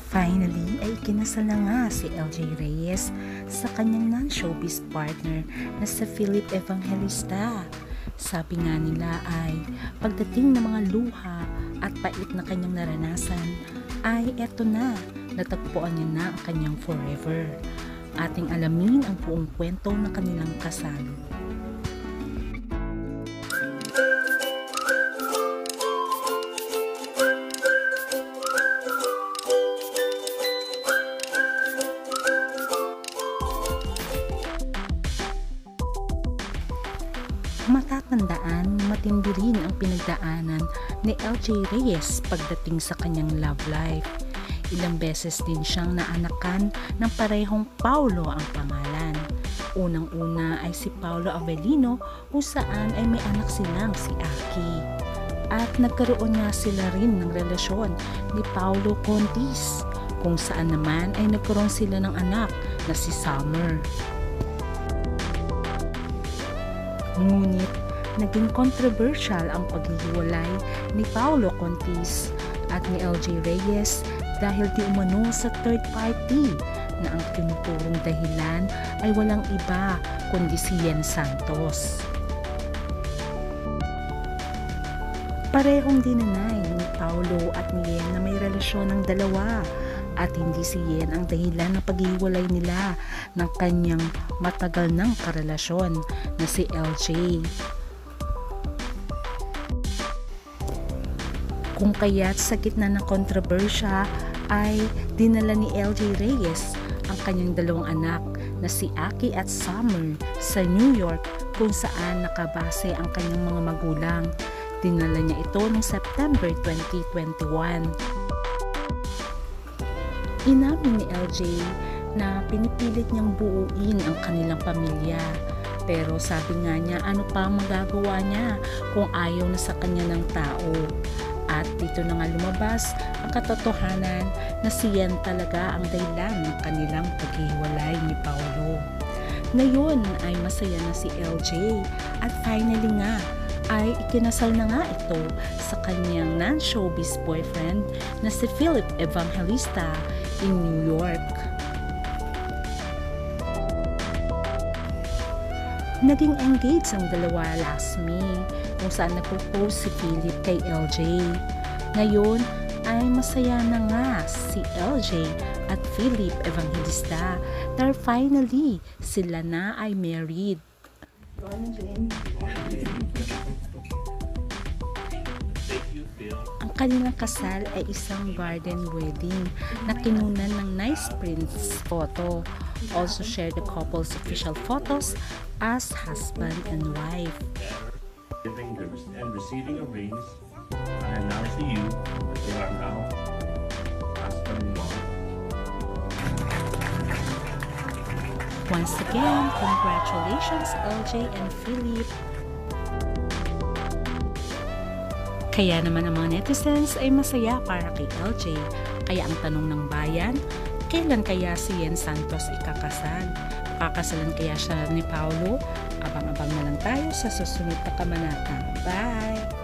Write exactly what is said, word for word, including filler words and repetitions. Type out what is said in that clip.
Finally ay kinasal na nga si L J Reyes sa kanyang non-showbiz partner na si Philip Evangelista. Sabi nga nila ay pagdating ng mga luha at pait na kanyang naranasan ay eto na, natagpuan niya na ang kanyang forever. Ating alamin ang buong kwento ng kanilang kasal. Matatandaan, matindi rin ang pinagdaanan ni L J Reyes pagdating sa kanyang love life. Ilang beses din siyang naanakan ng parehong Paulo ang pangalan. Unang-una ay si Paulo Avelino kung saan ay may anak silang si Aki. At nagkaroon nga sila rin ng relasyon ni Paulo Contis kung saan naman ay nagkaroon sila ng anak na si Summer. Ngunit, naging controversial ang paghihiwalay ni Paulo Contis at ni L J Reyes dahil di umano sa third party na ang tinuturong dahilan ay walang iba kundi si Yen Santos. Parehong dinanay ni Paulo at ni Yen na may relasyon ng dalawa at hindi si Yen ang dahilan ng paghihiwalay nila ng kanyang matagal ng karelasyon na si L J. Kung kaya't sa gitna ng kontrobersya ay dinala ni L J Reyes ang kanyang dalawang anak na si Aki at Summer sa New York kung saan nakabase ang kanyang mga magulang. Dinala niya ito noong September twenty twenty-one. Inamin ni L J na pinipilit niyang buuin ang kanilang pamilya. Pero sabi nga niya, ano pa magagawa niya kung ayaw na sa kanya ng tao. At dito na nga lumabas ang katotohanan na si Yen talaga ang dahilan ng kanilang paghiwalay ni Paulo. Ngayon ay masaya na si L J at finally nga ay ikinasal na nga ito sa kanyang non-showbiz boyfriend na si Philip Evangelista in New York. Naging engaged ang dalawa last May kung saan nagpo-post si Philip kay L J. Ngayon ay masaya na nga si L J at Philip Evangelista dahil finally sila na ay married. Ang kanilang kasal ay isang garden wedding na kinunan ng nice prints photo. Also share the couple's official photos as husband and wife. Giving and receiving of rings, I announce to you that they are now husband and wife. Once again, congratulations L J and Philip. Kaya naman ang mga netizens ay masaya para kay L J. Kaya ang tanong ng bayan, kailan kaya si Yen Santos ikakasal? Kakasalan kaya siya ni Paulo? Abang-abang na lang tayo sa susunod na kabanata. Bye!